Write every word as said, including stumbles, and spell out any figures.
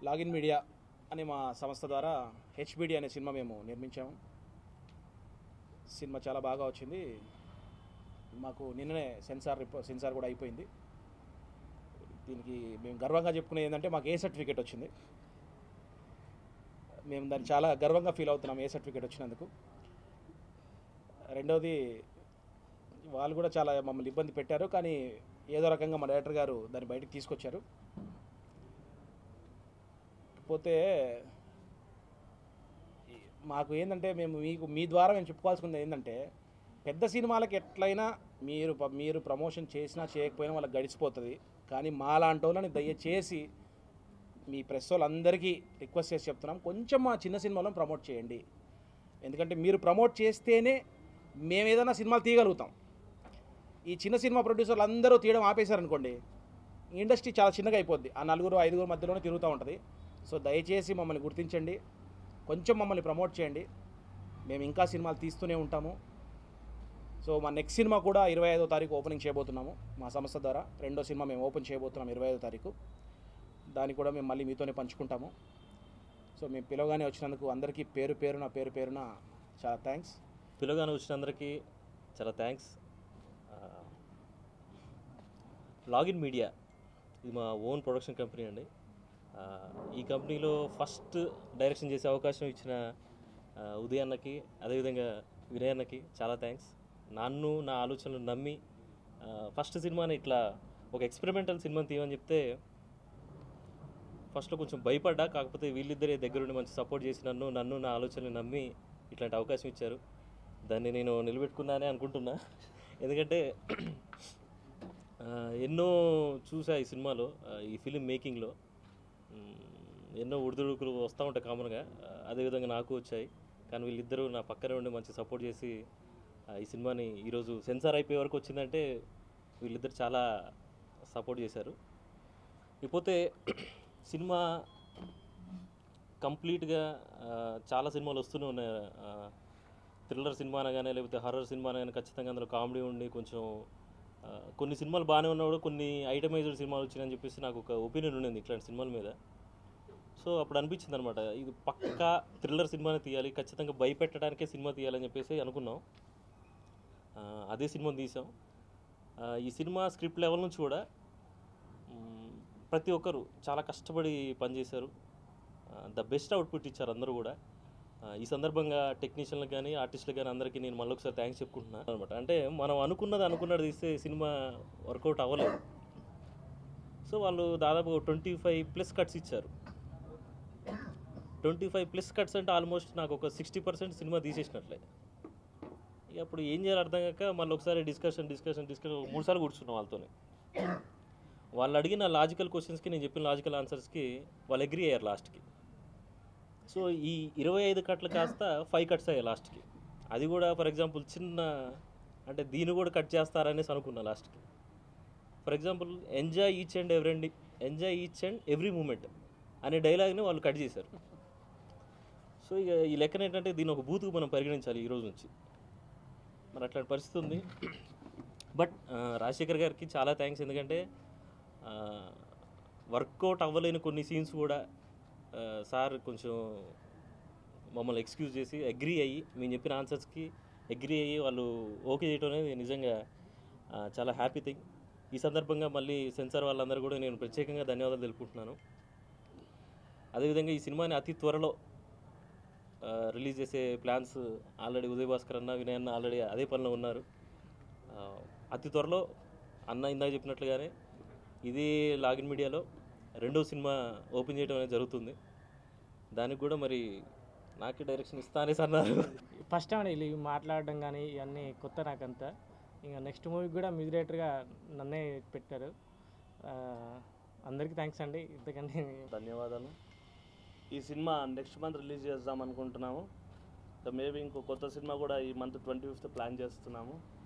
Login media అనే మా సంస్థ ద్వారా హెచ్ బి డి అనే సినిమా మేము నిర్మించాము. సినిమా చాలా బాగా వచ్చింది. మాకు నిన్ననే సెన్సార్ సెన్సార్ కూడా అయిపోయింది. దీనికి మేము గర్వంగా చెప్పుకునేది ఏంటంటే మాకు ఏ సర్టిఫికేట్ వచ్చింది. మేము దాన్ని చాలా గర్వంగా ఫీల్ అవుతున్నాం ఏ సర్టిఫికేట్ వచ్చినందుకు. రెండవది, వాళ్ళు కూడా చాలా మమ్మల్ని ఇబ్బంది పెట్టారు, కానీ ఏదో రకంగా మా డైరెక్టర్ గారు దాన్ని బయటకు తీసుకొచ్చారు. పోతే మాకు ఏంటంటే మేము మీకు మీ ద్వారా మేము చెప్పుకోవాల్సింది ఏంటంటే, పెద్ద సినిమాలకి ఎట్లయినా మీరు మీరు ప్రమోషన్ చేసినా చేయకపోయినా వాళ్ళకి గడిచిపోతుంది. కానీ మా లాంటి వాళ్ళని దయచేసి మీ ప్రెస్ వాళ్ళందరికీ రిక్వెస్ట్ చేసి చెప్తున్నాం, కొంచెం మా చిన్న సినిమాలను ప్రమోట్ చేయండి. ఎందుకంటే మీరు ప్రమోట్ చేస్తేనే మేము ఏదైనా సినిమాలు తీయగలుగుతాం. ఈ చిన్న సినిమా ప్రొడ్యూసర్లు అందరూ తీయడం ఆపేశారనుకోండి, ఇండస్ట్రీ చాలా చిన్నగా అయిపోద్ది. ఆ నలుగురు ఐదుగురు మధ్యలోనే తిరుగుతూ ఉంటుంది. సో దయచేసి మమ్మల్ని గుర్తించండి, కొంచెం మమ్మల్ని ప్రమోట్ చేయండి. మేము ఇంకా సినిమాలు తీస్తూనే ఉంటాము. సో మా నెక్స్ట్ సినిమా కూడా ఇరవై ఐదో తారీఖు ఓపెనింగ్ చేయబోతున్నాము మా సంస్థ ద్వారా. రెండో సినిమా మేము ఓపెన్ చేయబోతున్నాం ఇరవై ఐదో తారీఖు. దాన్ని కూడా మేము మళ్ళీ మీతోనే పంచుకుంటాము. సో మేము పిలవగానే వచ్చినందుకు అందరికీ పేరు పేరున పేరు పేరున చాలా థ్యాంక్స్. పిలవగానే వచ్చినందరికీ చాలా థ్యాంక్స్. లాగిన్ మీడియా ఇది మా ఓన్ ప్రొడక్షన్ కంపెనీ అండి. ఈ కంపెనీలో ఫస్ట్ డైరెక్షన్ చేసే అవకాశం ఇచ్చిన ఉదయ్ అన్నకి, అదేవిధంగా వినయ్ అన్నకి చాలా థ్యాంక్స్. నన్ను నా ఆలోచనలు నమ్మి ఫస్ట్ సినిమాని ఇట్లా ఒక ఎక్స్పెరిమెంటల్ సినిమాని తీయమని చెప్తే ఫస్ట్లో కొంచెం భయపడ్డా, కాకపోతే వీళ్ళిద్దరే దగ్గరుండి మంచి సపోర్ట్ చేసి నన్ను నన్ను నా ఆలోచనలు నమ్మి ఇట్లాంటి అవకాశం ఇచ్చారు. దాన్ని నేను నిలబెట్టుకున్నానే అనుకుంటున్నా. ఎందుకంటే ఎన్నో చూసా ఈ సినిమాలో, ఈ ఫిలిం మేకింగ్లో ఎన్నో ఉడిదుడుకులు వస్తూ ఉంటాయి కామన్గా, అదేవిధంగా నాకు వచ్చాయి. కానీ వీళ్ళిద్దరూ నా పక్కనే ఉండి మంచి సపోర్ట్ చేసి ఈ సినిమాని ఈరోజు సెన్సార్ అయిపోయే వరకు వచ్చిందంటే వీళ్ళిద్దరు చాలా సపోర్ట్ చేశారు. ఇకపోతే సినిమా కంప్లీట్గా చాలా సినిమాలు వస్తూనే ఉన్నాయి. థ్రిల్లర్ సినిమా అనగానే లేకపోతే హర్రర్ సినిమా అనగానే ఖచ్చితంగా అందులో కామెడీ ఉండి కొంచెం కొన్ని సినిమాలు బాగానే ఉన్నా కూడా కొన్ని ఐటమైజ్డ్ సినిమాలు వచ్చినాయని చెప్పేసి నాకు ఒక ఒపీనియన్ ఉండింది ఇట్లాంటి సినిమాల మీద. సో అప్పుడు అనిపించింది అనమాట, ఇది పక్కా థ్రిల్లర్ సినిమానే తీయాలి, ఖచ్చితంగా భయపెట్టడానికే సినిమా తీయాలని చెప్పేసి అనుకున్నాం. అదే సినిమాని తీసాం. ఈ సినిమా స్క్రిప్ట్ లెవెల్ నుంచి కూడా ప్రతి ఒక్కరు చాలా కష్టపడి పనిచేశారు. ద బెస్ట్ అవుట్పుట్ ఇచ్చారు అందరూ కూడా. ఈ సందర్భంగా టెక్నీషియన్లకు కానీ ఆర్టిస్టులకు కానీ అందరికీ నేను మళ్ళీ ఒకసారి థ్యాంక్స్ చెప్పుకుంటున్నాను అనమాట. అంటే మనం అనుకున్నది అనుకున్నది తీస్తే సినిమా వర్కౌట్ అవ్వలేదు. సో వాళ్ళు దాదాపు ట్వంటీ ఫైవ్ ప్లస్ కట్స్ ఇచ్చారు. ట్వంటీ ఫైవ్ ప్లస్ కట్స్ అంటే ఆల్మోస్ట్ నాకు ఒక సిక్స్టీ పర్సెంట్ సినిమా తీసేసినట్లే. ఇక అప్పుడు ఏం చేయాలి అర్థం కాక మళ్ళీ ఒకసారి డిస్కషన్ డిస్కషన్ డిస్కషన్ మూడు సార్లు కూర్చున్నాం వాళ్ళతోనే. వాళ్ళు అడిగిన లాజికల్ క్వశ్చన్స్కి నేను చెప్పిన లాజికల్ ఆన్సర్స్కి వాళ్ళు అగ్రీ అయ్యారు లాస్ట్కి. సో ఈ ఇరవై ఐదు కట్లు కాస్త ఫైవ్ కట్స్ అయ్యాయి లాస్ట్కి. అది కూడా ఫర్ ఎగ్జాంపుల్ చిన్న అంటే దీన్ని కూడా కట్ చేస్తారనేసి అనుకున్నా లాస్ట్కి. For example enjoy each and every enjoy each and every moment అనే డైలాగ్ని వాళ్ళు కట్ చేశారు. సో ఇక ఈ లెక్కన ఏంటంటే దీన్ని ఒక బూతుకు మనం పరిగణించాలి ఈరోజు నుంచి. మరి అట్లాంటి పరిస్థితి ఉంది. బట్ రాజశేఖర్ గారికి చాలా థ్యాంక్స్. ఎందుకంటే వర్కౌట్ అవ్వలేని కొన్ని సీన్స్ కూడా సార్ కొంచెం మమ్మల్ని ఎక్స్క్యూజ్ చేసి అగ్రీ అయ్యి మేము చెప్పిన ఆన్సర్స్కి అగ్రీ అయ్యి వాళ్ళు ఓకే చేయడం అనేది నిజంగా చాలా హ్యాపీ థింగ్. ఈ సందర్భంగా మళ్ళీ సెన్సార్ వాళ్ళందరూ కూడా నేను ప్రత్యేకంగా ధన్యవాదాలు తెలుపుకుంటున్నాను. అదేవిధంగా ఈ సినిమాని అతి త్వరలో రిలీజ్ చేసే ప్లాన్స్ ఆల్రెడీ ఉదయ్ భాస్కర్ అన్న వినయ్ అన్న ఆల్రెడీ అదే పనిలో ఉన్నారు. అతి త్వరలో అన్న ఇందాక చెప్పినట్లుగానే ఇది లాగిన్ మీడియాలో రెండో సినిమా ఓపెన్ చేయడం అనేది జరుగుతుంది. దానికి కూడా మరి నాకే డైరెక్షన్ ఇస్తా అనేసి అన్నారు. ఫస్ట్ టైం ఇవి మాట్లాడడం కానీ ఇవన్నీ కొత్త నాకంతా. ఇంకా నెక్స్ట్ మూవీకి కూడా మ్యూజిక్ డైరెక్టర్గా నన్నే పెట్టారు. అందరికీ థ్యాంక్స్ అండి. ఇంతకంటే ధన్యవాదాలు. ఈ సినిమా నెక్స్ట్ మంత్ రిలీజ్ చేద్దాం అనుకుంటున్నాము. మేబీ ఇంకో కొత్త సినిమా కూడా ఈ మంత్ ట్వంటీ ఫిఫ్త్ ప్లాన్ చేస్తున్నాము.